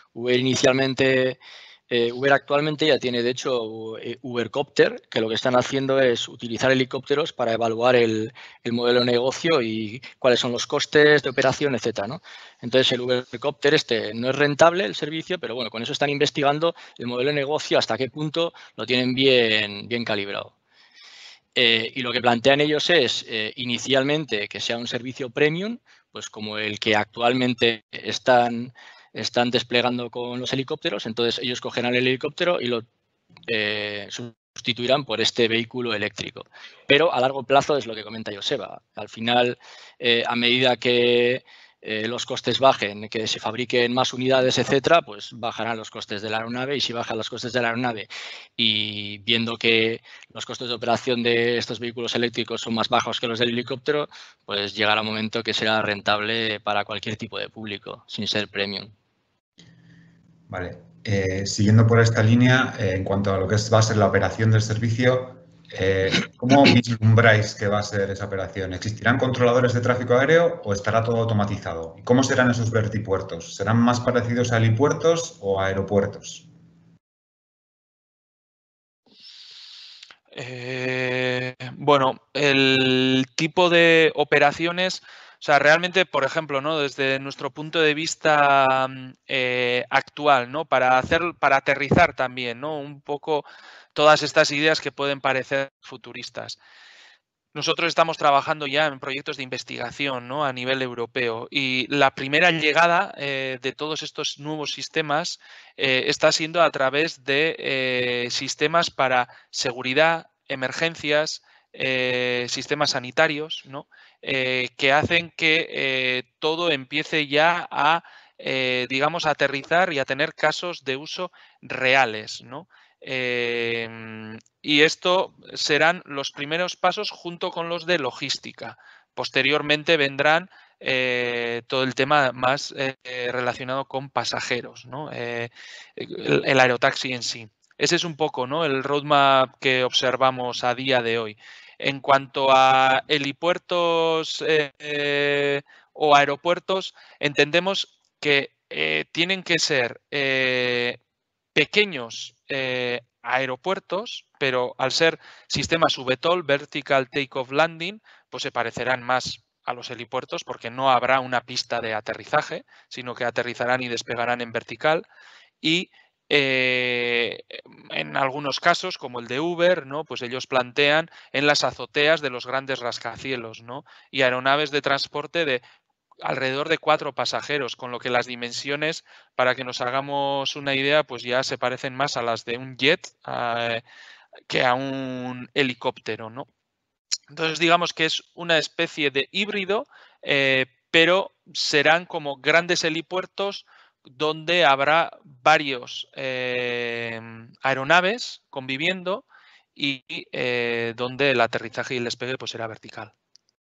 [SPEAKER 3] Uber actualmente ya tiene, de hecho, Ubercopter, que lo que están haciendo es utilizar helicópteros para evaluar el modelo de negocio y cuáles son los costes de operación, etcétera, ¿no? Entonces, el Ubercopter no es rentable el servicio, pero bueno, con eso están investigando el modelo de negocio, hasta qué punto lo tienen bien calibrado. Y lo que plantean ellos es, inicialmente, que sea un servicio premium, pues como el que actualmente están desplegando con los helicópteros. Entonces, ellos cogerán el helicóptero y lo sustituirán por este vehículo eléctrico. Pero a largo plazo es lo que comenta Joseba. Al final, a medida que los costes bajen, que se fabriquen más unidades, etcétera, pues bajarán los costes de la aeronave. Y si bajan los costes de la aeronave y viendo que los costes de operación de estos vehículos eléctricos son más bajos que los del helicóptero, pues llegará un momento que será rentable para cualquier tipo de público, sin ser premium.
[SPEAKER 1] Vale. Siguiendo por esta línea, en cuanto a lo que va a ser la operación del servicio, ¿cómo vislumbráis que va a ser esa operación? ¿Existirán controladores de tráfico aéreo o estará todo automatizado? ¿Y cómo serán esos vertipuertos? ¿Serán más parecidos a helipuertos o a aeropuertos?
[SPEAKER 2] Bueno, el tipo de operaciones, o sea, realmente, por ejemplo, ¿no? Desde nuestro punto de vista actual, ¿no? Para aterrizar también, ¿no? Un poco todas estas ideas que pueden parecer futuristas. Nosotros estamos trabajando ya en proyectos de investigación, ¿no? A nivel europeo, y la primera llegada de todos estos nuevos sistemas está siendo a través de sistemas para seguridad, emergencias, sistemas sanitarios, ¿no? Que hacen que todo empiece ya a, digamos, aterrizar y a tener casos de uso reales, ¿no? Y esto serán los primeros pasos junto con los de logística. Posteriormente vendrán todo el tema más relacionado con pasajeros, ¿no? El aerotaxi en sí. Ese es un poco, ¿no? El roadmap que observamos a día de hoy. En cuanto a helipuertos o aeropuertos, entendemos que tienen que ser pequeños aeropuertos, pero al ser sistemas VTOL, Vertical Takeoff Landing, pues se parecerán más a los helipuertos porque no habrá una pista de aterrizaje, sino que aterrizarán y despegarán en vertical. Y en algunos casos, como el de Uber, ¿no? Pues ellos plantean en las azoteas de los grandes rascacielos, ¿no? Y aeronaves de transporte de alrededor de 4 pasajeros, con lo que las dimensiones, para que nos hagamos una idea, pues ya se parecen más a las de un jet que a un helicóptero, ¿no? Entonces, digamos que es una especie de híbrido, pero serán como grandes helipuertos donde habrá varios aeronaves conviviendo y donde el aterrizaje y el despegue pues será vertical.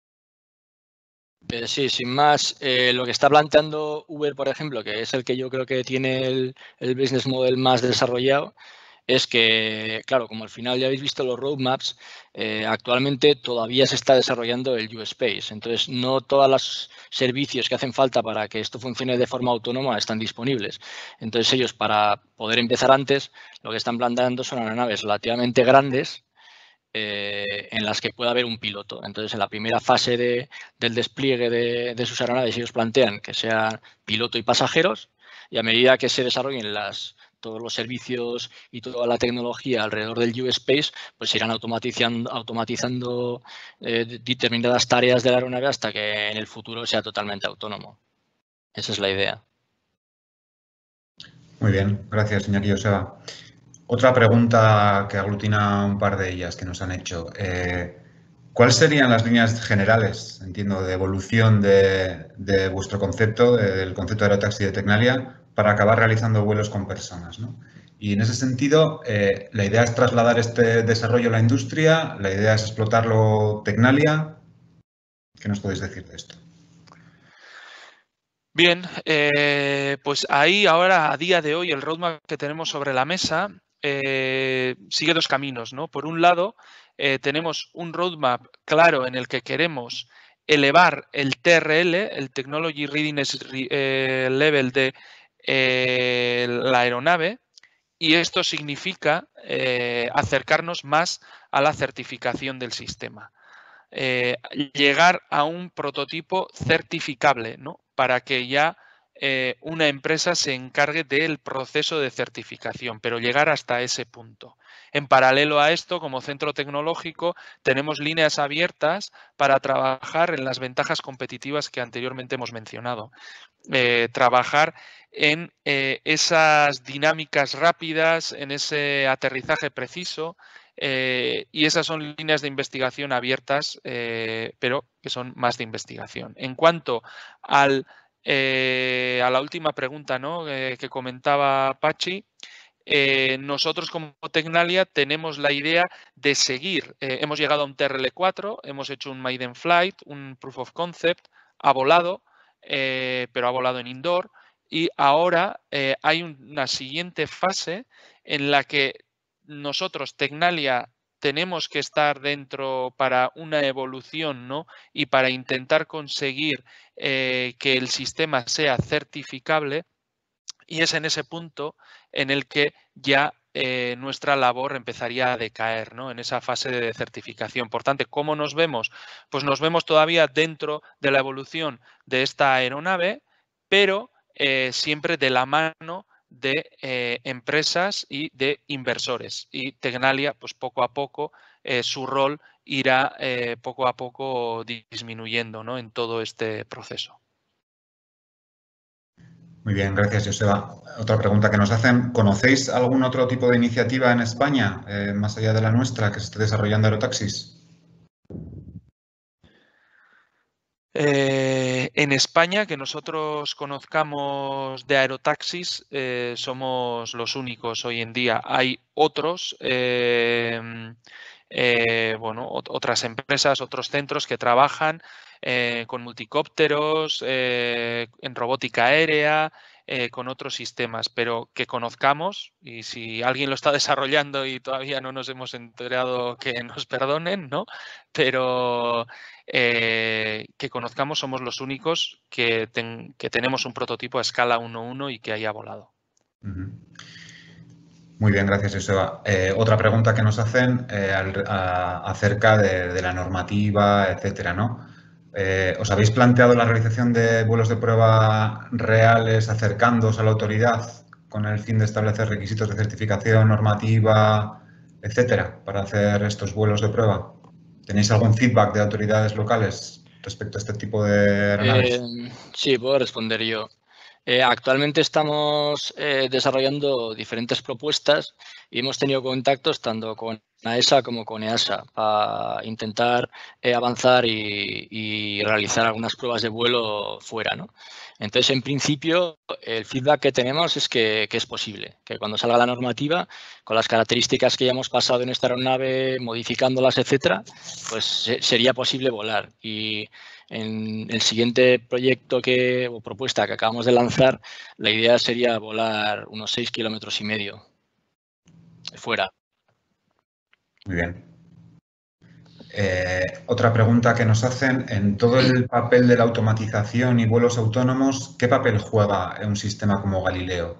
[SPEAKER 3] Sí, sin más, lo que está planteando Uber, por ejemplo, que es el que yo creo que tiene el business model más desarrollado, es que, claro, como al final ya habéis visto los roadmaps, actualmente todavía se está desarrollando el U-Space. Entonces, no todos los servicios que hacen falta para que esto funcione de forma autónoma están disponibles. Entonces, ellos, para poder empezar antes, lo que están planteando son aeronaves relativamente grandes, en las que pueda haber un piloto. Entonces, en la primera fase del despliegue de sus aeronaves, ellos plantean que sean piloto y pasajeros, y a medida que se desarrollen todos los servicios y toda la tecnología alrededor del U-Space, pues se irán automatizando determinadas tareas de la aeronave hasta que en el futuro sea totalmente autónomo. Esa es la idea.
[SPEAKER 1] Muy bien, gracias, Iñaki Joseba. Otra pregunta que aglutina un par de ellas que nos han hecho. ¿Cuáles serían las líneas generales, entiendo, de evolución de vuestro concepto, del concepto de aerotaxi de Tecnalia, para acabar realizando vuelos con personas, ¿no? Y en ese sentido, la idea es trasladar este desarrollo a la industria, la idea es explotarlo Tecnalia. ¿Qué nos podéis decir de esto?
[SPEAKER 2] Bien, pues ahí ahora, a día de hoy, el roadmap que tenemos sobre la mesa sigue dos caminos, ¿no? Por un lado, tenemos un roadmap claro en el que queremos elevar el TRL, el Technology Readiness Level de la aeronave, y esto significa acercarnos más a la certificación del sistema. Llegar a un prototipo certificable, ¿no? Para que ya una empresa se encargue del proceso de certificación, pero llegar hasta ese punto. En paralelo a esto, como centro tecnológico, tenemos líneas abiertas para trabajar en las ventajas competitivas que anteriormente hemos mencionado. Trabajar en esas dinámicas rápidas, en ese aterrizaje preciso, y esas son líneas de investigación abiertas, pero que son más de investigación. En cuanto a la última pregunta, ¿no? Que comentaba Pachi, nosotros como Tecnalia tenemos la idea de seguir. Hemos llegado a un TRL4, hemos hecho un maiden flight, un proof of concept, ha volado, pero ha volado en indoor, y ahora hay una siguiente fase en la que nosotros, Tecnalia, tenemos que estar dentro para una evolución, ¿no? Y para intentar conseguir que el sistema sea certificable, y es en ese punto en el que ya nuestra labor empezaría a decaer, ¿no? En esa fase de certificación. Por tanto, ¿cómo nos vemos? Pues nos vemos todavía dentro de la evolución de esta aeronave, pero siempre de la mano de empresas y de inversores. Y Tecnalia, pues poco a poco, su rol irá poco a poco disminuyendo, ¿no? En todo este proceso.
[SPEAKER 1] Muy bien, gracias, Joseba. Otra pregunta que nos hacen. ¿Conocéis algún otro tipo de iniciativa en España, más allá de la nuestra, que se esté desarrollando aerotaxis?
[SPEAKER 2] En España, que nosotros conozcamos de aerotaxis, somos los únicos hoy en día. Hay otros, bueno, otras empresas, otros centros que trabajan con multicópteros, en robótica aérea, con otros sistemas, pero que conozcamos, y si alguien lo está desarrollando y todavía no nos hemos enterado, que nos perdonen, ¿no? Pero que conozcamos, somos los únicos que tenemos un prototipo a escala 1.1 y que haya volado.
[SPEAKER 1] Muy bien, gracias, Joseba. Otra pregunta que nos hacen acerca de la normativa, etcétera, ¿no? ¿Os habéis planteado la realización de vuelos de prueba reales acercándoos a la autoridad con el fin de establecer requisitos de certificación, normativa, etcétera, para hacer estos vuelos de prueba? ¿Tenéis algún feedback de autoridades locales respecto a este tipo de aeronaves?
[SPEAKER 3] Sí, puedo responder yo. Actualmente estamos desarrollando diferentes propuestas y hemos tenido contactos tanto con AESA como con EASA para intentar avanzar y realizar algunas pruebas de vuelo fuera, ¿no? Entonces, en principio, el feedback que tenemos es que es posible, que cuando salga la normativa, con las características que ya hemos pasado en esta aeronave, modificándolas, etcétera, pues sería posible volar. Y en el siguiente proyecto o propuesta que acabamos de lanzar, la idea sería volar unos 6,5 kilómetros fuera.
[SPEAKER 1] Muy bien. Otra pregunta que nos hacen, en todo el papel de la automatización y vuelos autónomos, ¿qué papel juega un sistema como Galileo?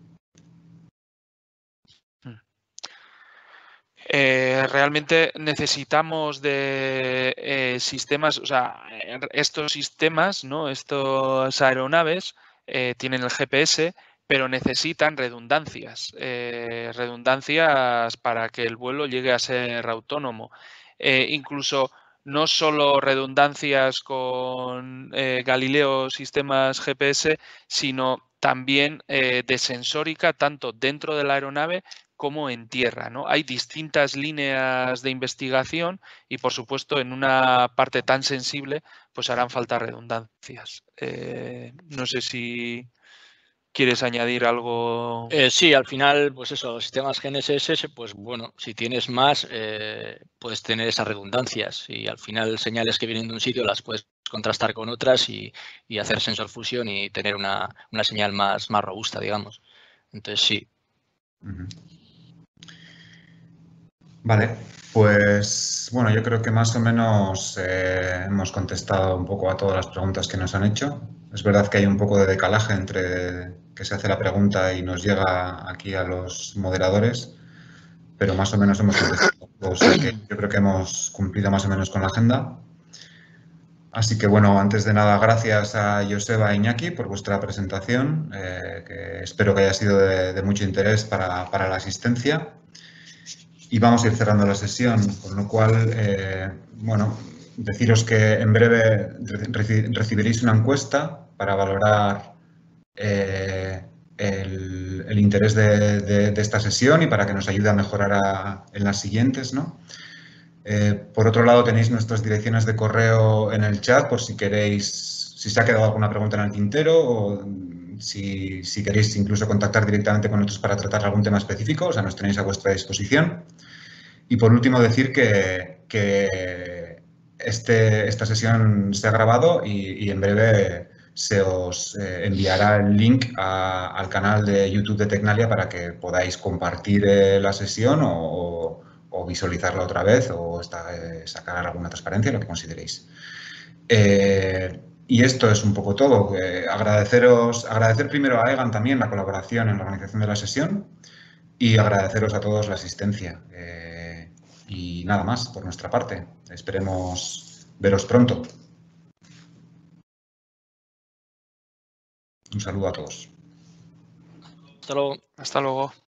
[SPEAKER 2] Realmente necesitamos de sistemas, o sea, estos sistemas, ¿no? Estas aeronaves tienen el GPS, pero necesitan redundancias, redundancias para que el vuelo llegue a ser autónomo. Incluso no solo redundancias con Galileo sistemas GPS, sino también de sensórica, tanto dentro de la aeronave como en tierra, ¿no? Hay distintas líneas de investigación y, por supuesto, en una parte tan sensible, pues harán falta redundancias. No sé si quieres añadir algo.
[SPEAKER 3] Sí, al final, pues eso, los sistemas GNSS, pues bueno, si tienes más, puedes tener esas redundancias y al final señales que vienen de un sitio las puedes contrastar con otras y hacer sensor fusión y tener una señal más robusta, digamos. Entonces, sí.
[SPEAKER 1] Vale, pues bueno, yo creo que más o menos hemos contestado un poco a todas las preguntas que nos han hecho. Es verdad que hay un poco de decalaje entre que se hace la pregunta y nos llega aquí a los moderadores, pero más o menos hemos contestado. O sea que yo creo que hemos cumplido más o menos con la agenda. Así que bueno, antes de nada, gracias a Joseba e Iñaki por vuestra presentación, que espero que haya sido de mucho interés para la asistencia. Y vamos a ir cerrando la sesión, con lo cual, bueno, deciros que en breve recibiréis una encuesta para valorar el interés de esta sesión y para que nos ayude a mejorar en las siguientes, ¿no? Por otro lado, tenéis nuestras direcciones de correo en el chat por si queréis, si se ha quedado alguna pregunta en el tintero o si queréis incluso contactar directamente con nosotros para tratar algún tema específico, o sea, nos tenéis a vuestra disposición. Y por último, decir que esta sesión se ha grabado y en breve se os enviará el link al canal de YouTube de Tecnalia para que podáis compartir la sesión o visualizarla otra vez o sacar alguna transparencia, lo que consideréis. Y esto es un poco todo. Agradecer primero a Egan también la colaboración en la organización de la sesión y agradeceros a todos la asistencia. Y nada más por nuestra parte. Esperemos veros pronto. Un saludo a todos.
[SPEAKER 3] Hasta luego.
[SPEAKER 2] Hasta luego.